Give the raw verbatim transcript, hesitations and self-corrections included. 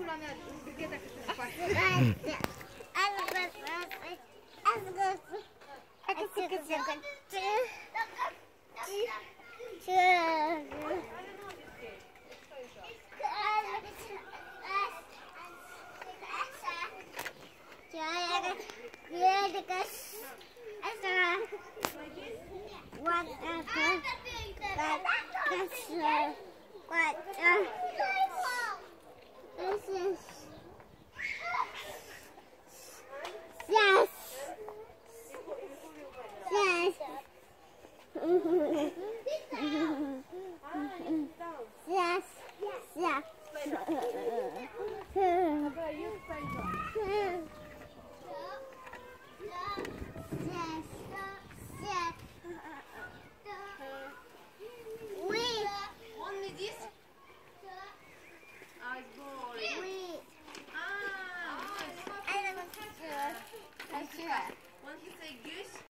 Kullanıyor. Ülkede kısmı var. Yes. Yes. Yes. Yes. Only this? Ah, it's boring. Ah, nice. I don't want to. When he say goose,